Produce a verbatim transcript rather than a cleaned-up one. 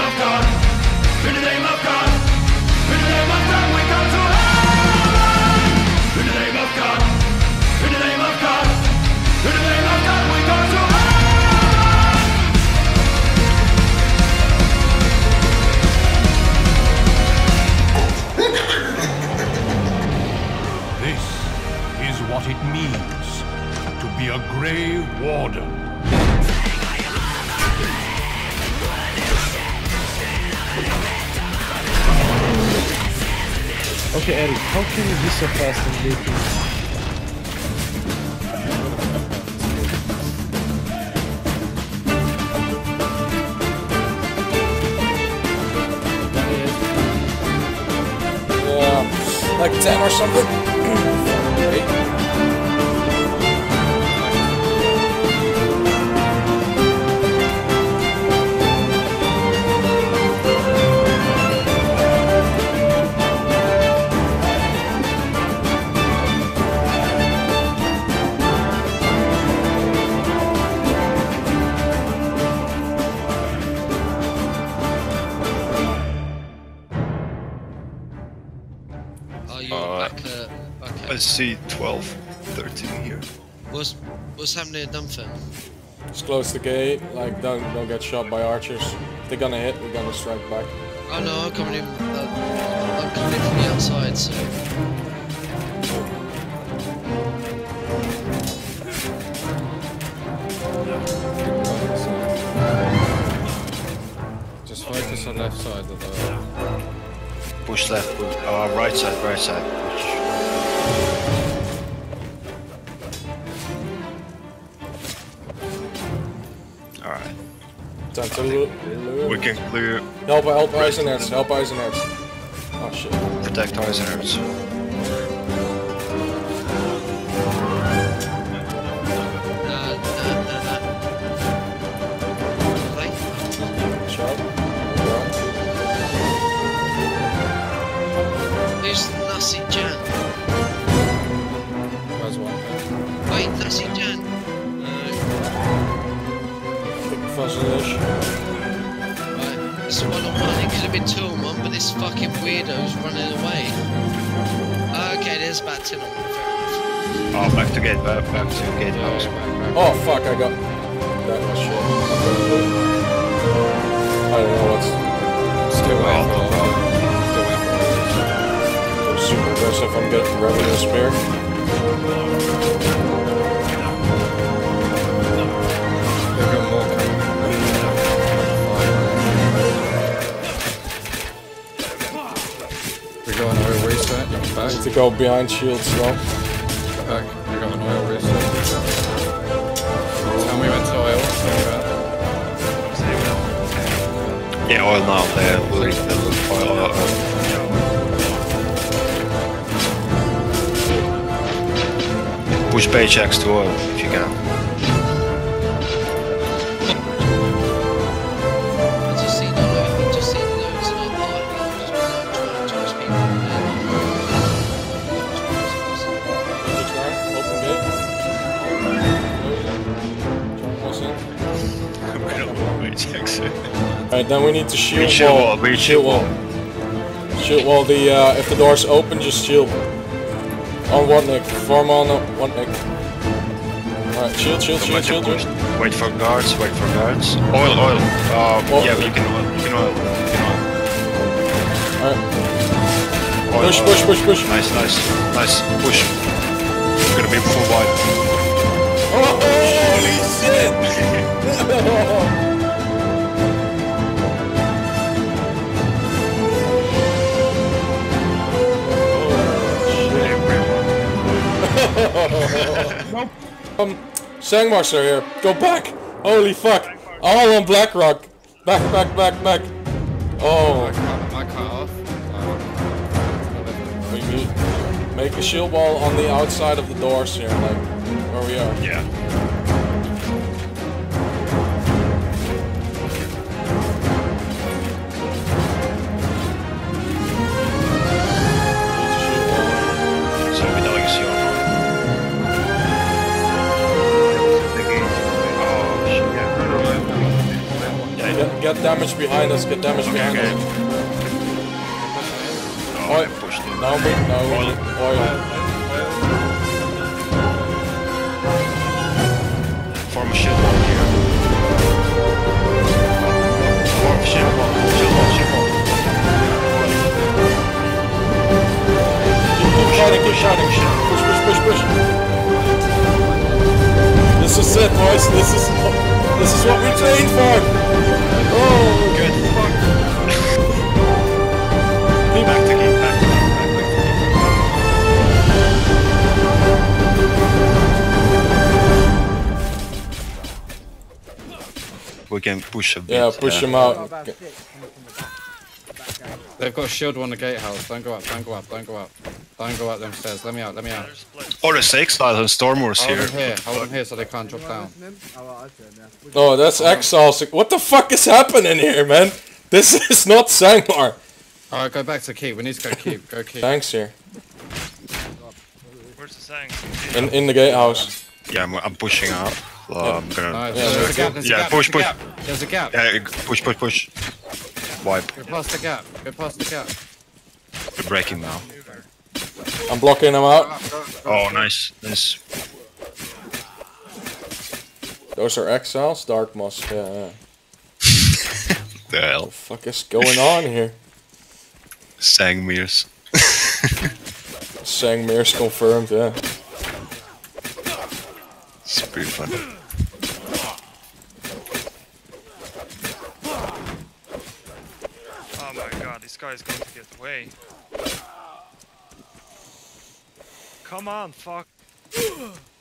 of God, in the name of God, in the name of God, we go to heaven. In the name of God, in the name of God, in the name of God, we go to heaven. This is what it means to be a Grey Warden. Okay, Eddie, how can you be so fast in making? Yeah, like ten or something. Eight. I see twelve, thirteen here. What's what's happening at Dunfern? Just close the gate, like don't don't get shot by archers. If they're gonna hit, we're gonna strike back. Oh no, I'm coming in. Uh, I'm coming in from the outside, so. Just focus on left side of the. Push left, push, uh, right side, right side, push. Alright. Time to loot. We can clear. Help, help Eisenherz, help Eisenherz. Oh shit. Protect Eisenherz. Nah, nah, nah, nah. Play. Shot. Who's Nasi Jan? There's one. Wait, Nasi Jan. Fuzzy-ish. Right, this one on one, it could have been two on one, but this fucking weirdo's running away. Uh, okay, there's about ten on one, fair enough. Oh, back to gate, back, back to gate house. Oh fuck, I got that was shit. I don't know what's Still waiting for Oh, Still waiting for I'm super aggressive, I'm getting revenue spear. They've got more coming. We got an oil reset, back. Need to go behind shields though. Back. We got an oil reset. Tell me when to oil. Tell me when. Yeah, oil now, there. We'll leave the oil out. Push paychecks to oil if you can. I just seen loads, I just seen loads of our party. Just like trying to touch people. Which one? Open gate. We don't want paychecks. Alright, then we need to shield We shield wall. wall, we shield wall. Shield wall, the, uh, if the door's open, just shield. On one nick, form on one nick. Alright, shield, shield, shield, shield, shield. Wait for guards, wait for guards. Oil, oil. Uh, Oil. Yeah, you can oil, you can oil, you can oil. Alright. Oil, Push, oil. push, push, push. Nice, nice, nice. Push. It's gonna be full wide. Oh, holy shit! Nope. Um, Sangmaster here. Go back! Holy fuck! All on Blackrock. Back, back, back, back. Oh. I cut, I cut off. We need make a shield wall on the outside of the doors here, like where we are. Yeah. So we don't see on. Oh shit! Yeah. Get, get them damage behind us, get damage behind Okay. us. Oh, I pushed it. No, we, no, Oil. oil. Form a shield wall here. Form shield wall, shield wall, shield wall. Keep shouting, keep shouting. Push, push, push, push. This is it, boys. This is this is what we trained for. Oh, Good. Fuck. keep Back to keep, back to keep, back, back to keep. We can push a bit. yeah, push him out. They've got a shield on the gatehouse. Don't go up, don't go up, don't go up. Don't go up them stairs. Let me out, let me out. Oh, there's exiles and stormers Hold here. them here, hold them here so they can't drop down. Oh, that's exiles. What the fuck is happening here, man? This is not Sangmar. Alright, go back to keep. We need to go keep. Go keep. Thanks here. Where's the saying? In in the gatehouse. Yeah, I'm, I'm pushing up. Uh, I'm gonna. Nice. Yeah, There's a gap, there's a yeah, gap, push, there's a push. gap. There's a gap. Yeah, push, push, push. Wipe. Go past the gap. Go past the gap. We're breaking now. I'm blocking him out. Oh, nice, nice. Those are exiles. Dark moss. Yeah. yeah. The hell, What the fuck is going on here? Sangmirs. Sangmir's confirmed. Yeah. It's pretty funny. Oh my god, this guy is going to get away. Come on, fuck.